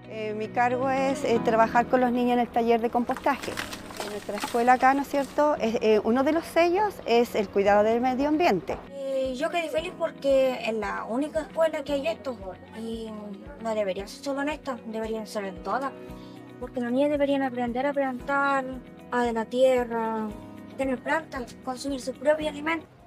Mi cargo es trabajar con los niños en el taller de compostaje. En nuestra escuela acá, ¿no es cierto? Uno de los sellos es el cuidado del medio ambiente. Yo quedé feliz porque es la única escuela que hay esto y no debería ser solo en esta, deberían ser en todas, porque los niños deberían aprender a plantar, a de la tierra, tener plantas, consumir su propio alimento.